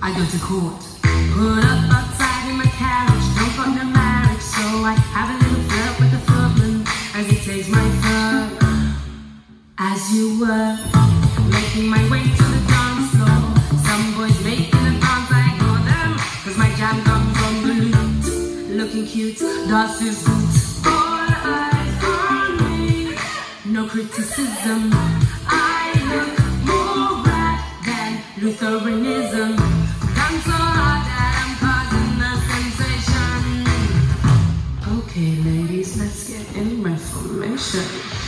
I go to court. Put up outside in my carriage, don't want the marriage, so I have a little flirt with the footman as he takes my fur. As you were making my way to the dance floor, some boys making a dance, I ignore them, cause my jam comes on the loot. Looking cute, das is good. All eyes on me, no criticism. I look more rad than Lutheranism. Dance so hard that I'm causing a sensation. Okay, ladies, let's get in reformation.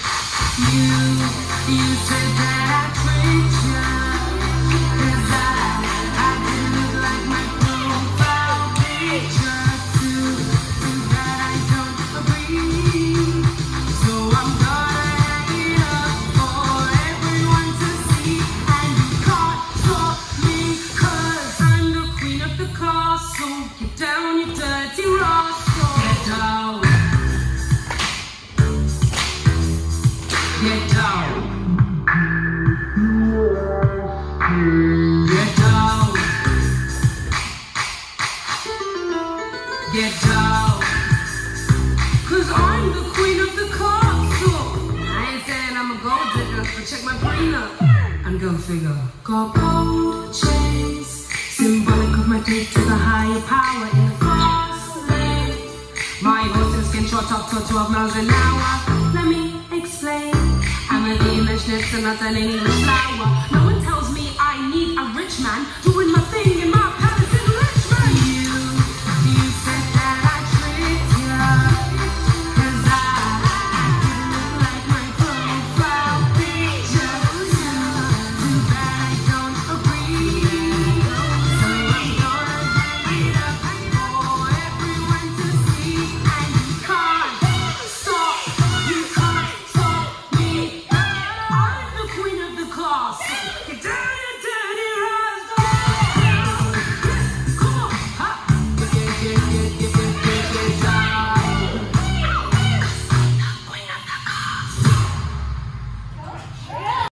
You said that I tricked you, cause I didn't look like my profile picture. Too bad I don't agree, so I'm gonna hang it up for everyone to see. And you can't stop me, cause I'm the queen of the castle. Get down, you dirty rascal. Get down. Get down. Get down. Get down. Cause I'm the queen of the castle. I ain't saying I'm a gold digger, but check my prenup and go figure. Got gold chains, symbolic of my faith to the higher power in the fast lane. My horses can trot up to 12 miles an hour. Let me explain. I'm a Wiener Schnitzel, not an English flower. No one tells me I need a rich man to win my